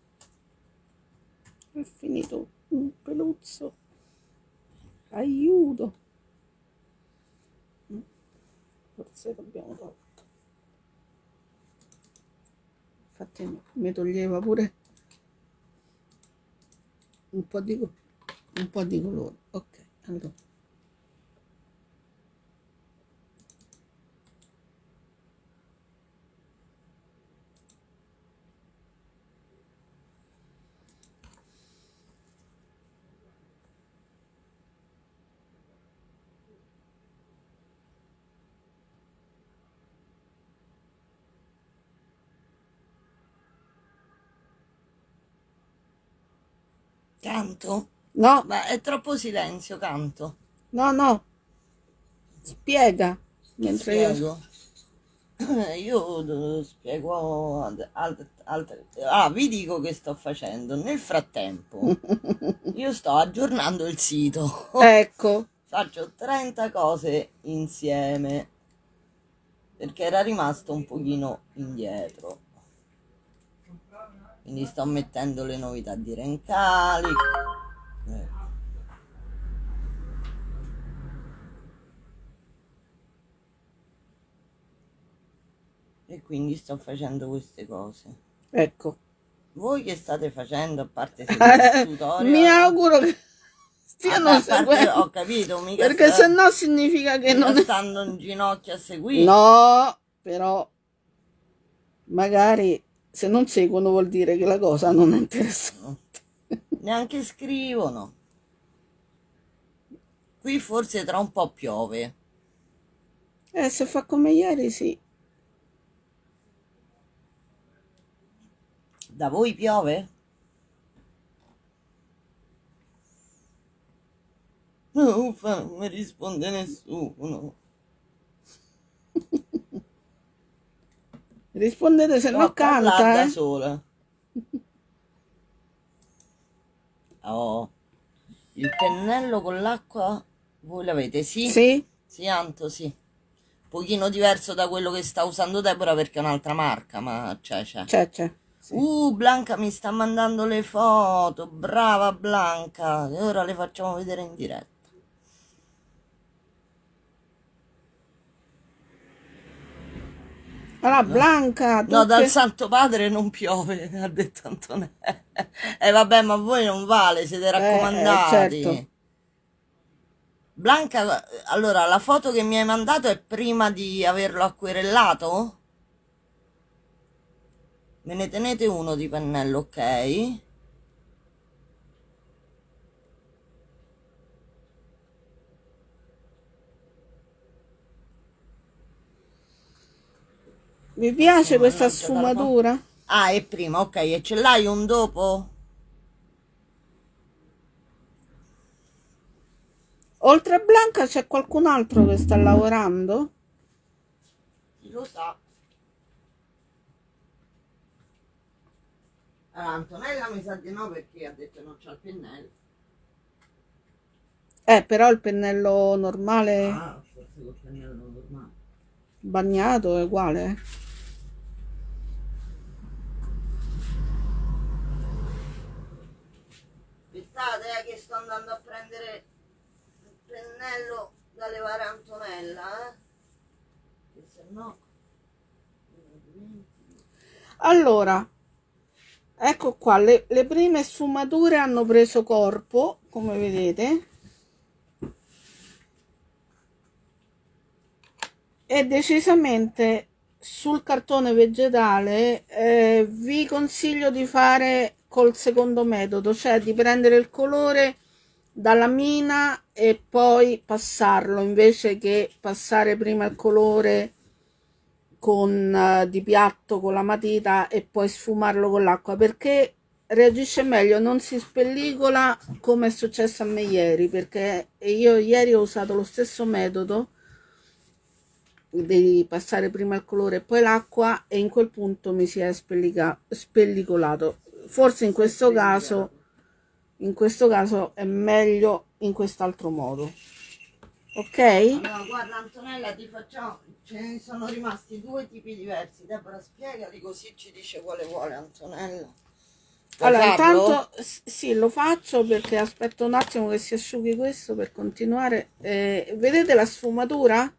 è finito un peluzzo, aiuto, forse l'abbiamo tolto, infatti mi toglieva pure un po' di, un po' di colore. Ok, allora Canto? No, Ma è troppo silenzio, canto. no, no, spiega. Che Mentre io... spiego? Io eh, spiego ad- alt- altre... Ah, vi dico che sto facendo. Nel frattempo, io sto aggiornando il sito. Ecco, Faccio trenta cose insieme perché era rimasto un pochino indietro. Quindi sto mettendo le novità di Rencali. Eh. E quindi sto facendo queste cose. ecco. Voi che state facendo a parte seguire il tutorial? Mi auguro che stiano Vabbè, a parte, seguendo, ho capito, mica perché sta- sennò significa che mica non è... stando in ginocchio a seguire. No, però magari se non seguono vuol dire che la cosa non è interessante. Neanche scrivono. Qui forse tra un po' piove. Eh, se fa come ieri, sì. Da voi piove? Uffa, non mi risponde nessuno. Rispondete, se Sto no a parlare canta, da eh. sola. Oh, il pennello con l'acqua voi l'avete? Sì? Sì? Sì, Anto, sì. Pochino diverso da quello che sta usando Deborah perché è un'altra marca, ma c'è, c'è. C'è, c'è. Sì. Uh, Blanca mi sta mandando le foto, brava Blanca, e ora le facciamo vedere in diretta. Allora, Blanca, tu No, dal che... Santo Padre non piove, ha detto Antonella. E eh, vabbè, ma a voi non vale, siete Eh, eh, raccomandati. certo. Blanca, allora, la foto che mi hai mandato è prima di averlo acquerellato? Me ne tenete uno di pennello, ok? Vi piace Oh, questa mannaggia, dalla fa- sfumatura? Ah, è prima, ok, e ce l'hai un dopo? Oltre a Blanca c'è qualcun altro che sta lavorando? Chi lo sa? Allora, Antonella mi sa di no perché ha detto che non c'ha il pennello. Eh, però il pennello normale Ah, forse col pennello normale. bagnato è uguale, eh. Aspettate, eh, che sto andando a prendere il pennello da levare a Antonella, eh? Che se no... Allora, ecco qua, le, le prime sfumature hanno preso corpo, come vedete. E decisamente sul cartone vegetale eh, vi consiglio di fare col secondo metodo, cioè di prendere il colore dalla mina e poi passarlo, invece che passare prima il colore con uh, di piatto con la matita e poi sfumarlo con l'acqua, perché reagisce meglio, non si spellicola come è successo a me ieri, perché io ieri ho usato lo stesso metodo di passare prima il colore e poi l'acqua e in quel punto mi si è spellicolato. Forse in questo caso in questo caso è meglio in quest'altro modo, ok? Allora, guarda Antonella, ti facciamo, ce ne sono rimasti due tipi diversi. Deborah, spiegali così ci dice quale vuole Antonella. Puoi allora farlo? intanto sì, lo faccio perché aspetto un attimo che si asciughi questo per continuare. Eh, vedete la sfumatura?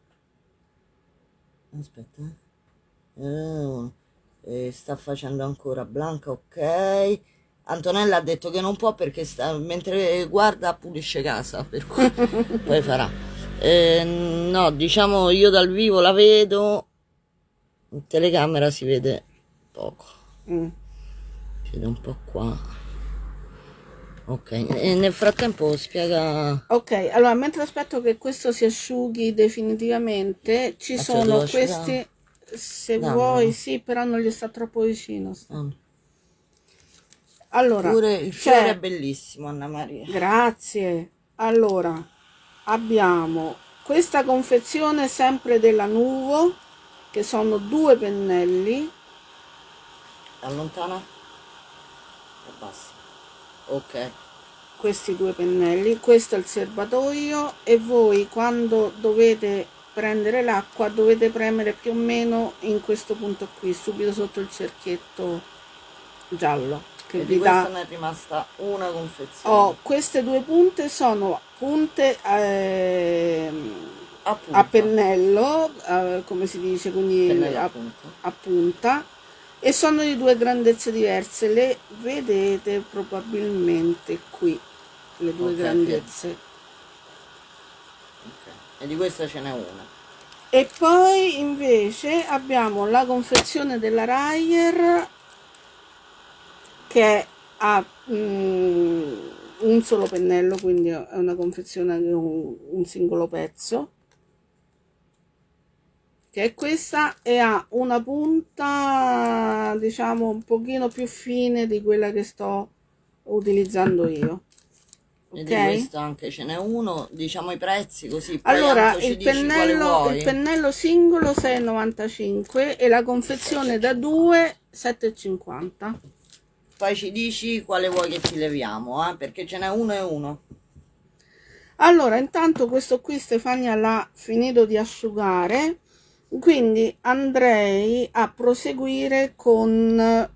Aspetta, eh, eh, sta facendo ancora Blanca, ok. Antonella ha detto che non può perché sta, mentre guarda pulisce casa, per cui poi farà. Eh, no, diciamo io dal vivo la vedo, in telecamera si vede poco, Mm. si vede un po' qua. Ok, e nel frattempo spiega. Ok, allora mentre aspetto che questo si asciughi definitivamente, ci Ah, ce lo sono devo questi, asciugare? se Dammelo. vuoi, sì, però non gli sta troppo vicino. sta. Ah. Allora, pure il fiore c'è, è bellissimo, Anna Maria. grazie. Allora, abbiamo questa confezione sempre della Nuvo, che sono due pennelli. Allontana e basta. Ok. Questi due pennelli, questo è il serbatoio, e voi quando dovete prendere l'acqua dovete premere più o meno in questo punto qui, subito sotto il cerchietto giallo che E di vi questa dà. ne è rimasta una confezione. Oh, queste due punte sono punte ehm, A a punta. pennello, eh, come si dice, quindi Pennello a a, punta. a punta, e sono di due grandezze diverse, le vedete probabilmente qui, le due Ok, grandezze. ok. E di questa ce n'è una. E poi invece abbiamo la confezione della Rayer, che ha mm, un solo pennello, quindi è una confezione di un, un singolo pezzo, che è questa, e ha una punta diciamo un pochino più fine di quella che sto utilizzando io. E di Ok? questo anche ce n'è uno, diciamo i prezzi così, poi Allora, Anto ci il dici quale pennello, il vuoi. pennello singolo sei e novantacinque e la confezione da due sette e cinquanta. Poi ci dici quale vuoi che ti leviamo, eh? Perché ce n'è uno e uno. Allora, intanto questo qui Stefania l'ha finito di asciugare, quindi andrei a proseguire con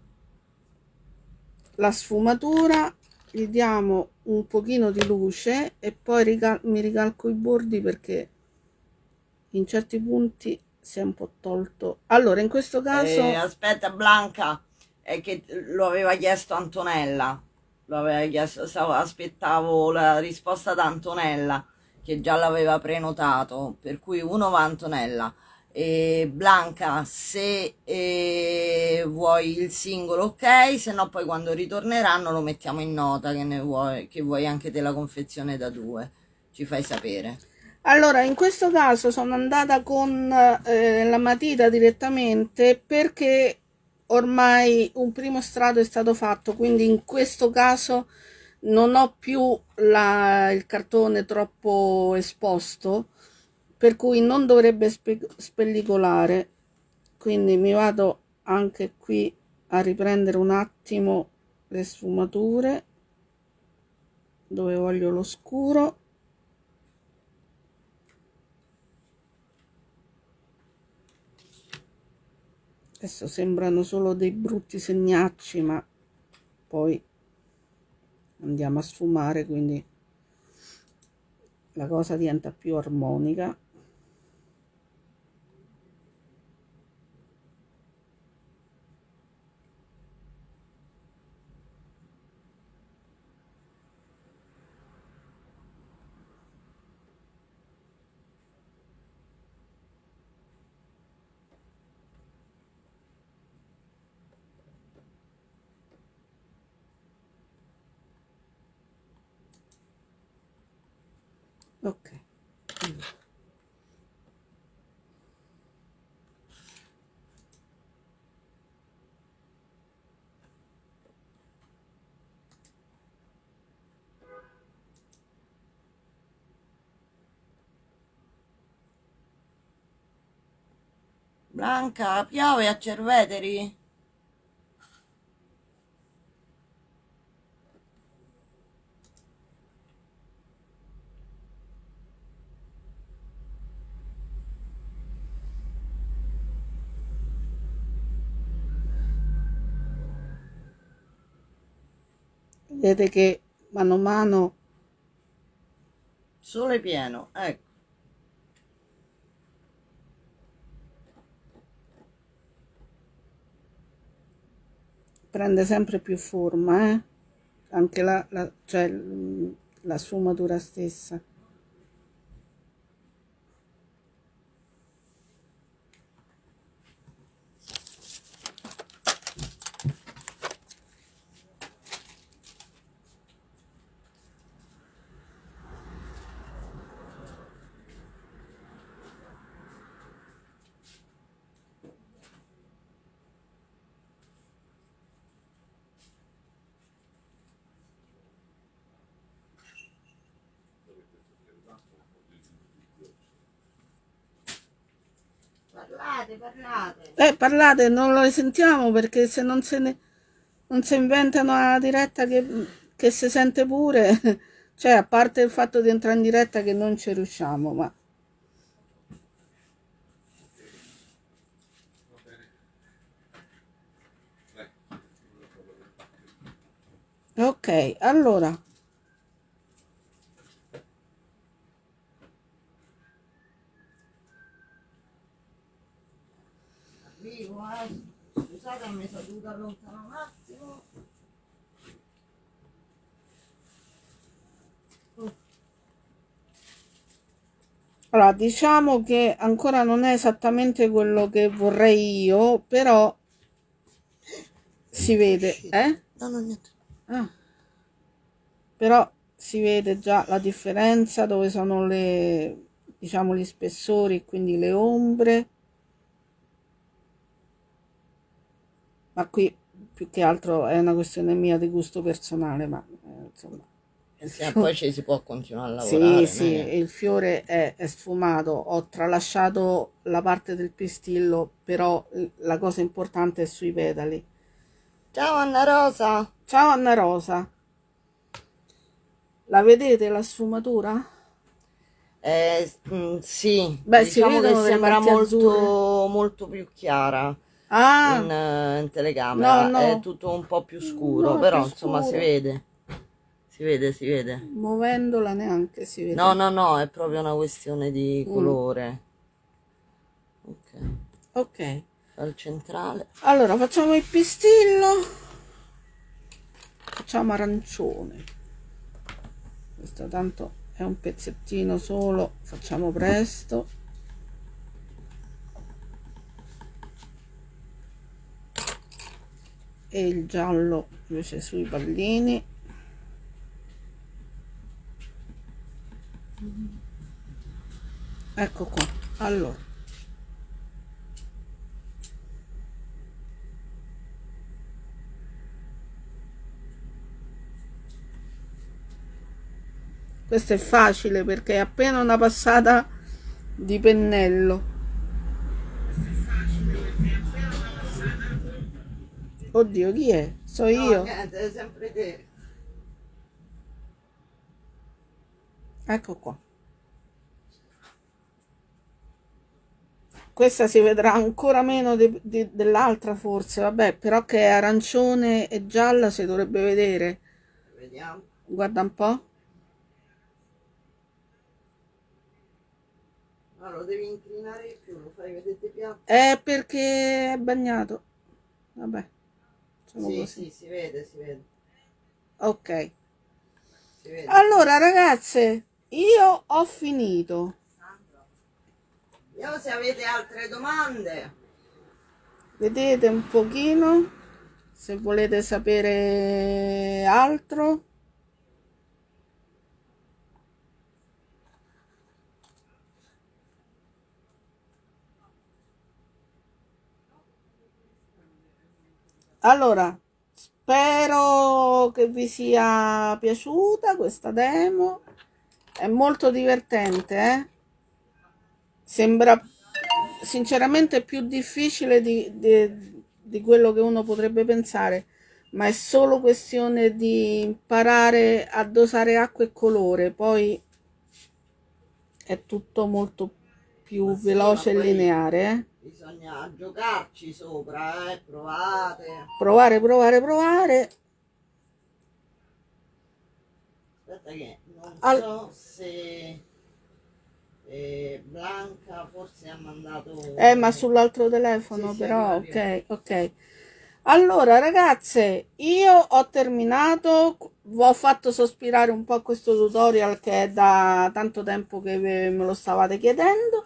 la sfumatura. Gli diamo un pochino di luce e poi rical mi ricalco i bordi perché in certi punti si è un po' tolto. Allora, in questo caso Eh, aspetta Blanca, è che lo aveva chiesto Antonella, lo aveva chiesto, stavo, aspettavo la risposta da Antonella che già l'aveva prenotato, per cui uno va a Antonella. E Blanca, se eh, vuoi il singolo ok, se no poi quando ritorneranno lo mettiamo in nota che ne vuoi, che vuoi anche della confezione da due, ci fai sapere. Allora, in questo caso sono andata con eh, la matita direttamente perché ormai un primo strato è stato fatto, quindi in questo caso non ho più la, il cartone troppo esposto, per cui non dovrebbe spe spellicolare. Quindi mi vado anche qui a riprendere un attimo le sfumature dove voglio lo scuro. Adesso sembrano solo dei brutti segnacci, ma poi andiamo a sfumare, quindi la cosa diventa più armonica. Ok. Blanca, piove a Cerveteri? Vedete che mano a mano Sole pieno, ecco. prende sempre più forma, eh? Anche la, la, cioè, la sfumatura stessa. Parlate, parlate. Eh, parlate, non lo sentiamo perché se non se ne non si inventano una diretta che, che si sente pure, cioè a parte il fatto di entrare in diretta che non ci riusciamo, ma ok, allora Arrivo, eh. Scusate, mi sono dovuta allontanare un attimo. allora diciamo che ancora non è esattamente quello che vorrei io, però si vede, eh? No, no, niente. Ah. Però si vede già la differenza dove sono le, diciamo, gli spessori, quindi le ombre, ma qui più che altro è una questione mia di gusto personale, ma eh, insomma il Sì, fiore, poi ci si può continuare a lavorare. sì, sì, non è che- il fiore è, è sfumato, ho tralasciato la parte del pistillo, però la cosa importante è sui petali. Ciao Anna Rosa. Ciao Anna Rosa, la vedete la sfumatura? Eh, mm, sì, Beh, si diciamo che vedono delle sembra macchie azzurre. molto, molto più chiara Ah, in, eh, in no, telecamera. È no, tutto un po' più scuro, no, è più però insomma si scuro. vede. Si vede, si vede. Muovendola neanche si vede. No, no, no, è proprio una questione di Mm, colore. Ok, ok, al centrale. allora facciamo il pistillo, facciamo arancione. Questo tanto è un pezzettino solo, facciamo presto. E il giallo invece sui pallini. Ecco qua, allora questo è facile perché è appena una passata di pennello. Oddio, chi è? So No, io? niente, è sempre te. Ecco qua. Questa si vedrà ancora meno dell'altra forse, vabbè, però che è arancione e gialla si dovrebbe vedere. Vediamo. Guarda un po'. No, lo devi inclinare di più, lo fai vedere piatto. È perché è bagnato. Vabbè, facciamo Sì, così. sì, si vede, si vede. Ok. Si vede. Allora, ragazze, io ho finito. Vediamo se avete altre domande. Vedete un pochino, se volete sapere altro. Allora, spero che vi sia piaciuta questa demo. È molto divertente, eh? Sembra sinceramente più difficile di, di, di quello che uno potrebbe pensare, ma è solo questione di imparare a dosare acqua e colore, poi è tutto molto più Ma sì, veloce ma e poi lineare, eh? bisogna giocarci sopra, eh, provate. Provare, provare, provare. Aspetta che non Al- so se eh, Blanca forse ha mandato... Eh, ma sull'altro telefono, Sì, sì, però, arriva, arriva. ok, ok. Allora, ragazze, io ho terminato, vi ho fatto sospirare un po' questo tutorial che è da tanto tempo che ve- me lo stavate chiedendo.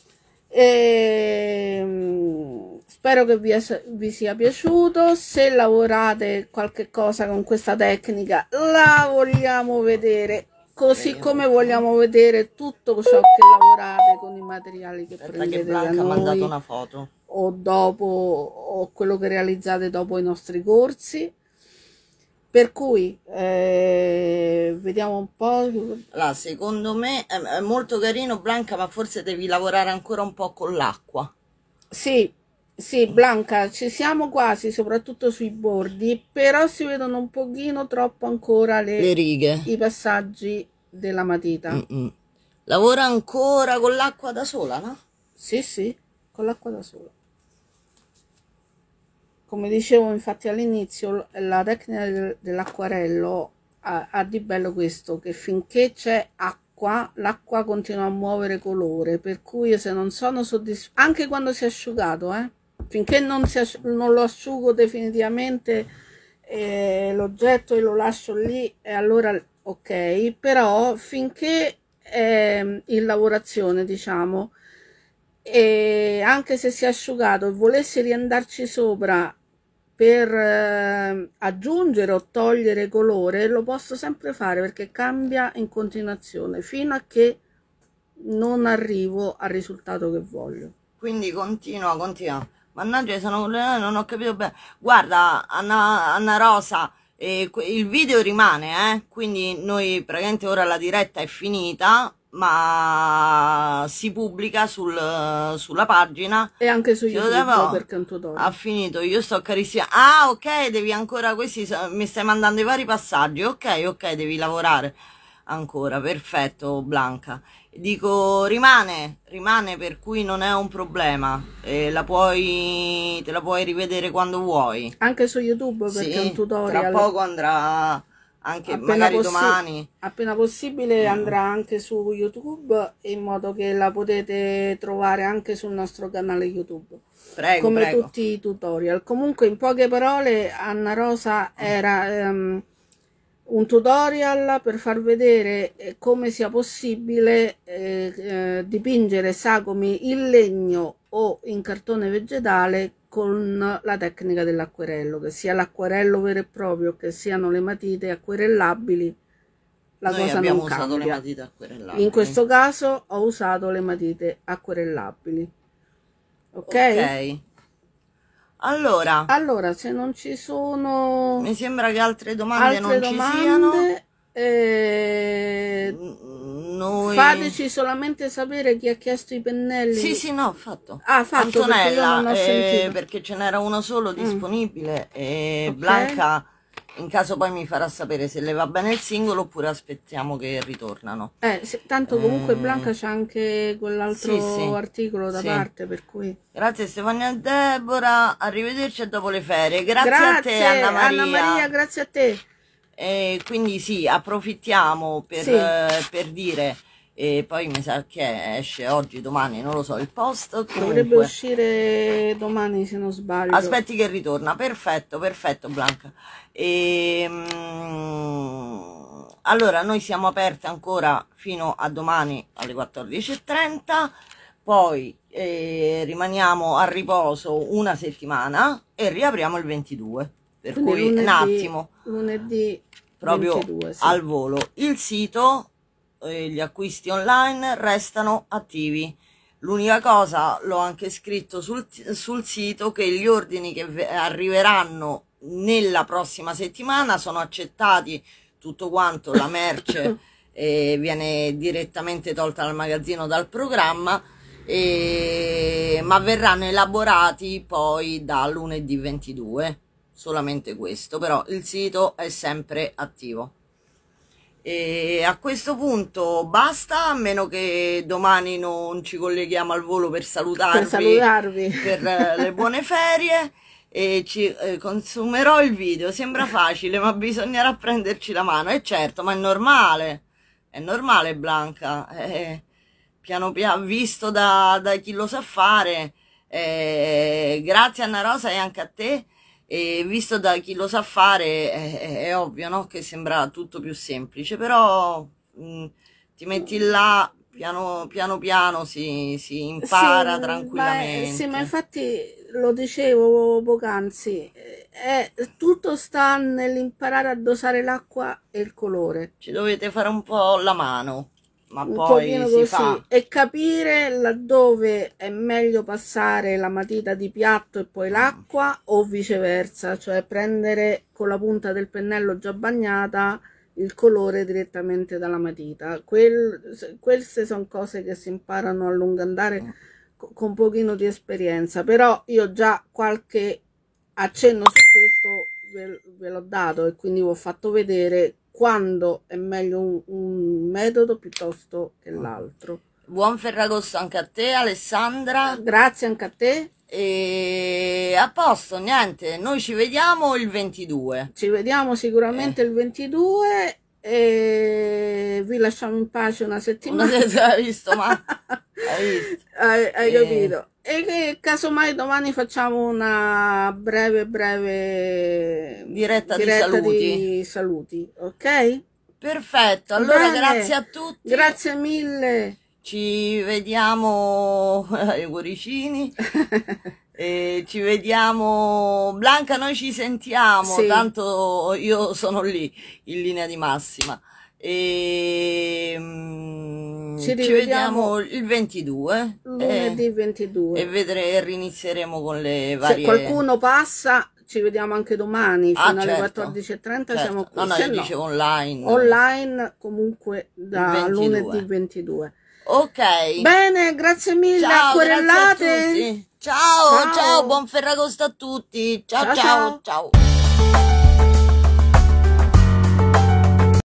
E, mm, spero che vi, es- vi sia piaciuto. Se lavorate qualche cosa con questa tecnica, la vogliamo vedere. Così Vediamo. come vogliamo vedere tutto ciò che lavorate con i materiali che Aspetta che prendete da Blanca ha mandato noi una foto. o dopo o quello che realizzate dopo i nostri corsi. Per cui eh, vediamo un po'. Allora, secondo me è, è molto carino Blanca, ma forse devi lavorare ancora un po' con l'acqua. Sì, sì, Blanca, ci siamo quasi, soprattutto sui bordi, però si vedono un pochino troppo ancora le, le righe. i passaggi della matita. Mm-mm. Lavora ancora con l'acqua da sola, no? Sì, sì, con l'acqua da sola. Come dicevo infatti all'inizio, la tecnica del- dell'acquarello ha, ha di bello questo, che finché c'è acqua, l'acqua continua a muovere colore, per cui se non sono soddisfatta, anche quando si è asciugato, eh, finché non, si asci- non lo asciugo definitivamente eh, l'oggetto e lo lascio lì, e allora ok, però finché è in lavorazione, diciamo, e anche se si è asciugato e volessi riandarci sopra per eh, aggiungere o togliere colore, lo posso sempre fare perché cambia in continuazione fino a che non arrivo al risultato che voglio. Quindi continua, continua. Mannaggia, sono non ho capito bene. Guarda, Anna, Anna Rosa, eh, il video rimane, eh? Quindi noi praticamente ora la diretta è finita, ma si pubblica sul, sulla pagina. E anche su Ci YouTube devo- perché è un tutorial. Ha finito, io sto carissima. Ah, ok, devi ancora questi, mi stai mandando i vari passaggi. Ok, ok, devi lavorare ancora. Perfetto, Blanca. Dico, rimane, rimane, per cui non è un problema. E la puoi, te la puoi rivedere quando vuoi. Anche su YouTube perché è un Sì, tra tutorial. poco andrà anche, Appena, magari possi- domani. appena possibile Mm. andrà anche su YouTube, in modo che la potete trovare anche sul nostro canale YouTube. Prego, Come prego. tutti i tutorial. Comunque, in poche parole, Anna Rosa era ehm, un tutorial per far vedere eh, come sia possibile eh, eh, dipingere sagome in legno o in cartone vegetale con la tecnica dell'acquerello, che sia l'acquerello vero e proprio, che siano le matite acquerellabili, la Noi cosa abbiamo non usato cambia. le matite acquerellabili. In questo caso ho usato le matite acquerellabili. Ok? Ok. Allora, Allora, se non ci sono mi sembra che altre domande altre non ci siano. domande, eh, Noi... fateci solamente sapere chi ha chiesto i pennelli. Sì, sì, no, ho fatto. Ah, fatto, perché io Antonella, non ho eh, sentito. perché ce n'era uno solo Mm, disponibile e ok. Blanca, in caso poi mi farà sapere se le va bene il singolo oppure aspettiamo che ritornano. Eh, se- tanto comunque Eh, Blanca c'è anche quell'altro sì, sì, articolo da sì. parte, per cui... Grazie Stefania e Deborah, arrivederci a dopo le ferie. Grazie, a te Grazie, Anna Maria. Anna Maria, grazie a te. E quindi sì, approfittiamo per, Sì. eh, per dire, e poi mi sa che esce oggi, domani, non lo so, il post. Dovrebbe Comunque, uscire domani se non sbaglio. aspetti che ritorna, perfetto, perfetto Blanca. E, mm, allora, noi siamo aperte ancora fino a domani alle quattordici e trenta, poi eh, rimaniamo a riposo una settimana e riapriamo il ventidue. Per Quindi cui lunedì, un attimo, lunedì proprio ventidue, sì. al volo. Il sito, eh, gli acquisti online restano attivi. L'unica cosa, l'ho anche scritto sul, sul sito, che gli ordini che arriveranno nella prossima settimana sono accettati, tutto quanto, la merce eh, viene direttamente tolta dal magazzino, dal programma, eh, ma verranno elaborati poi da lunedì ventidue. Solamente questo, però il sito è sempre attivo. E a questo punto basta, a meno che domani non ci colleghiamo al volo per salutarvi, per, salutarvi. per le buone ferie, e ci eh, consumerò il video. Sembra facile, ma bisognerà prenderci la mano. E certo, ma è normale, è normale Blanca, eh, piano piano, visto da, da chi lo sa fare. Eh, grazie Anna Rosa e anche a te. E visto da chi lo sa fare è, è ovvio, no? Che sembra tutto più semplice, però mh, ti metti là, piano piano, piano si, si impara sì, tranquillamente. Ma, sì, ma infatti lo dicevo poc'anzi, è, tutto sta nell'imparare a dosare l'acqua e il colore. Ci dovete fare un po' la mano, ma un poi pochino si così, fa. e capire laddove è meglio passare la matita di piatto e poi l'acqua, o viceversa, cioè prendere con la punta del pennello già bagnata il colore direttamente dalla matita. Quel, queste sono cose che si imparano a lungo andare con un pochino di esperienza, però io già qualche accenno su questo ve, ve l'ho dato e quindi vi ho fatto vedere quando è meglio un, un metodo piuttosto che l'altro. Buon Ferragosto anche a te, Alessandra. Grazie anche a te. E a posto, niente, noi ci vediamo il ventidue. Ci vediamo sicuramente eh. il ventidue e vi lasciamo in pace una settimana. Hai visto, ma hai visto? Hai, hai e... capito? E che casomai domani facciamo una breve breve diretta, diretta di saluti. Di saluti, ok? Perfetto, allora bene. Grazie a tutti. Grazie mille. Ci vediamo ai cuoricini. E ci vediamo, Blanca, noi ci sentiamo, sì. Tanto io sono lì in linea di massima. E ci, ci vediamo il ventidue, lunedì ventidue, e vedremo, rinizieremo con le varie. Se qualcuno passa ci vediamo anche domani fino ah, alle certo, quattordici e trenta, certo. Siamo qui. No, no, Se io no, dicevo online. Online comunque da lunedì ventidue. Ok. Bene, grazie mille. Ciao, acquerellate. grazie a tutti. Ciao, ciao, ciao, buon Ferragosto a tutti. Ciao, ciao, ciao. ciao.